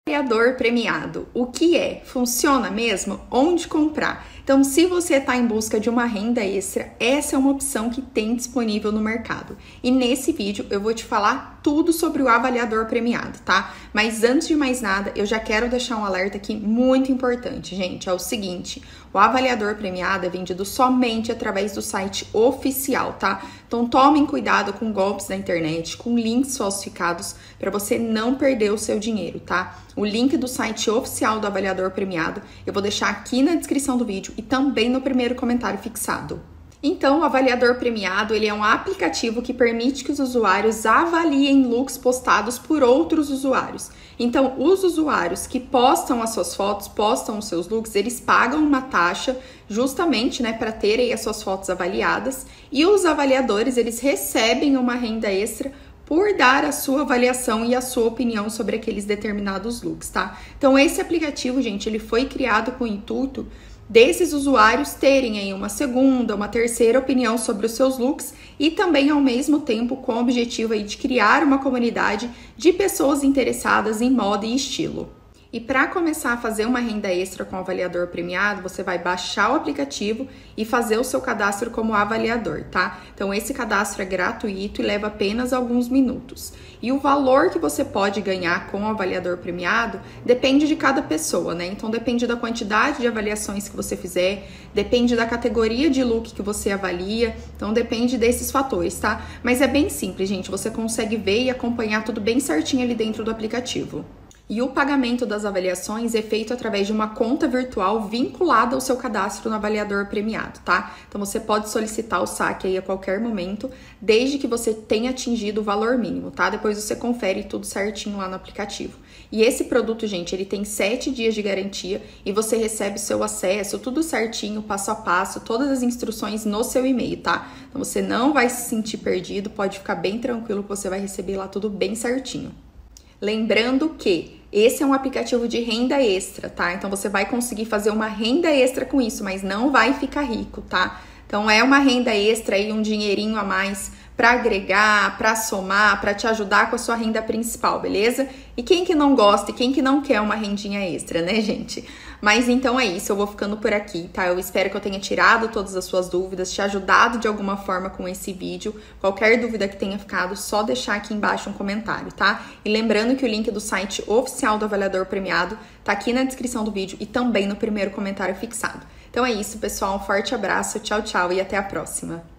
Avaliador premiado, o que é? Funciona mesmo? Onde comprar? Então, se você está em busca de uma renda extra, essa é uma opção que tem disponível no mercado. E nesse vídeo eu vou te falar tudo sobre o avaliador premiado, tá? Mas antes de mais nada, eu já quero deixar um alerta aqui muito importante, gente. É o seguinte, o avaliador premiado é vendido somente através do site oficial, tá? Então, tomem cuidado com golpes da internet, com links falsificados, para você não perder o seu dinheiro, tá? O link do site oficial do avaliador premiado eu vou deixar aqui na descrição do vídeo e também no primeiro comentário fixado. Então, o avaliador premiado, ele é um aplicativo que permite que os usuários avaliem looks postados por outros usuários. Então, os usuários que postam as suas fotos, postam os seus looks, eles pagam uma taxa justamente, né, para terem as suas fotos avaliadas, e os avaliadores, eles recebem uma renda extra por dar a sua avaliação e a sua opinião sobre aqueles determinados looks, tá? Então, esse aplicativo, gente, ele foi criado com o intuito desses usuários terem aí uma segunda, uma terceira opinião sobre os seus looks e também, ao mesmo tempo, com o objetivo aí de criar uma comunidade de pessoas interessadas em moda e estilo. E para começar a fazer uma renda extra com o avaliador premiado, você vai baixar o aplicativo e fazer o seu cadastro como avaliador, tá? Então, esse cadastro é gratuito e leva apenas alguns minutos. E o valor que você pode ganhar com o avaliador premiado depende de cada pessoa, né? Então, depende da quantidade de avaliações que você fizer, depende da categoria de look que você avalia, então depende desses fatores, tá? Mas é bem simples, gente, você consegue ver e acompanhar tudo bem certinho ali dentro do aplicativo. E o pagamento das avaliações é feito através de uma conta virtual vinculada ao seu cadastro no avaliador premiado, tá? Então, você pode solicitar o saque aí a qualquer momento, desde que você tenha atingido o valor mínimo, tá? Depois você confere tudo certinho lá no aplicativo. E esse produto, gente, ele tem 7 dias de garantia e você recebe seu acesso, tudo certinho, passo a passo, todas as instruções no seu e-mail, tá? Então, você não vai se sentir perdido, pode ficar bem tranquilo que você vai receber lá tudo bem certinho. Lembrando que esse é um aplicativo de renda extra, tá? Então, você vai conseguir fazer uma renda extra com isso, mas não vai ficar rico, tá? Então, é uma renda extra aí, um dinheirinho a mais para agregar, para somar, para te ajudar com a sua renda principal, beleza? E quem que não gosta e quem que não quer uma rendinha extra, né, gente? Mas então é isso, eu vou ficando por aqui, tá? Eu espero que eu tenha tirado todas as suas dúvidas, te ajudado de alguma forma com esse vídeo. Qualquer dúvida que tenha ficado, só deixar aqui embaixo um comentário, tá? E lembrando que o link do site oficial do avaliador premiado tá aqui na descrição do vídeo e também no primeiro comentário fixado. Então é isso, pessoal, um forte abraço, tchau, tchau e até a próxima!